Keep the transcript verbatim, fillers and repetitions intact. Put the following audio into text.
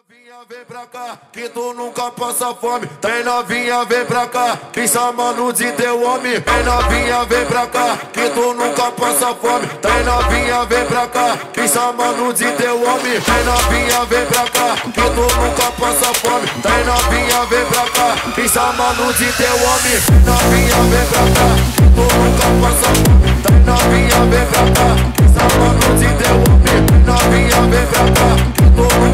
Novinha, vem pra cá, que tu nunca passa fome. Tem novinha, vem pra cá, que chamando de teu homem. Tem novinha, vem pra cá, que tu nunca passa fome. Tem novinha, vem pra cá, que chamando de teu homem. Tem novinha, vem pra cá, que tu nunca passa fome. Tem novinha, vem pra cá, que chamando de teu homem. Novinha, vem pra cá, que tu nunca passa fome. Tem novinha, vem pra cá, que chamando de teu homem. Novinha, vem pra cá, que tu nunca